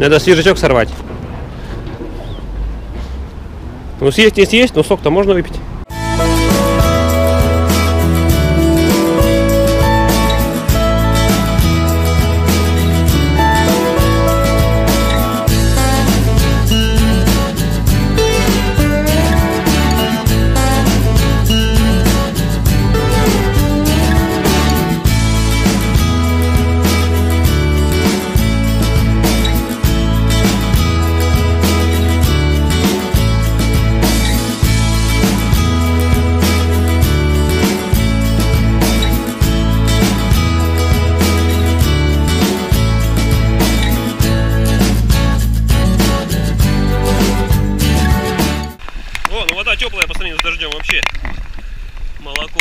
Надо свежачок сорвать. Ну съесть не съесть, но сок-то можно выпить. Вода теплая по сравнению с дождем, вообще молоко.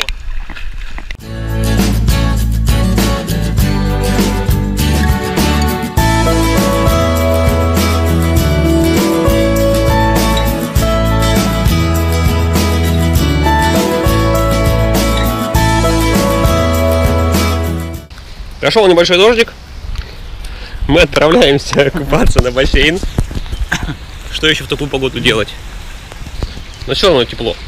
Прошел небольшой дождик. Мы отправляемся купаться на бассейн. Что еще в такую погоду делать? Но все равно тепло.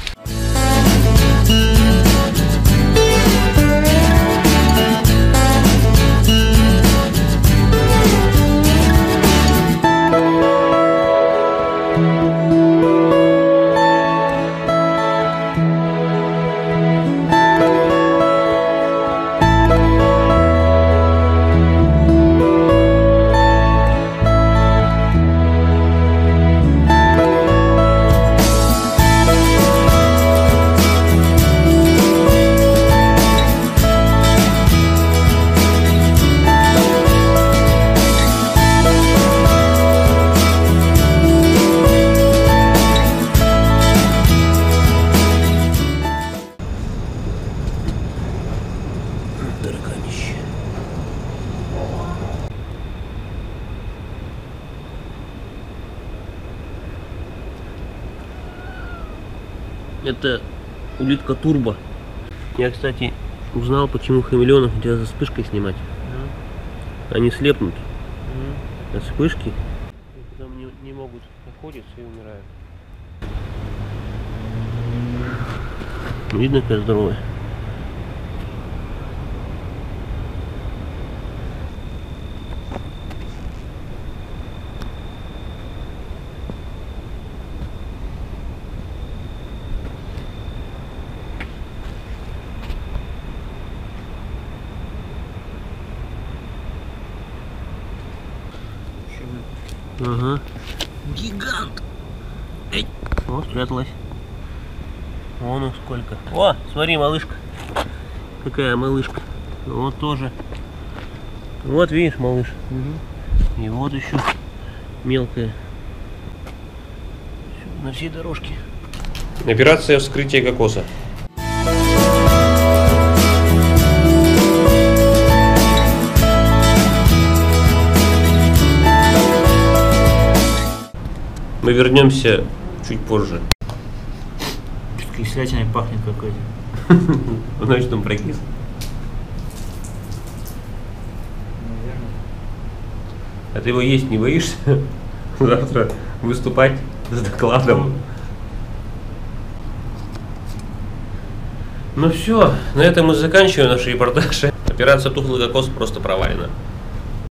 Это улитка турбо. Я, кстати, узнал, почему хамелеонов нельзя за вспышкой снимать. Они слепнут. А вспышки потом не могут охотиться и умирают. Видно, какая здоровая. Ага. Гигант! Эй. О, спряталась. Вон их сколько. О, смотри, малышка. Какая малышка. Вот тоже. Вот видишь, малыш. Угу. И вот еще мелкая. На всей дорожке. Операция вскрытия кокоса. Мы вернемся чуть позже. Кислятиной пахнет какой-то. Значит, он прокис. Наверное. А ты его есть не боишься? Завтра выступать с докладом. Ну все, на этом мы заканчиваем наш репортаж. Операция тухлый кокос просто провалена.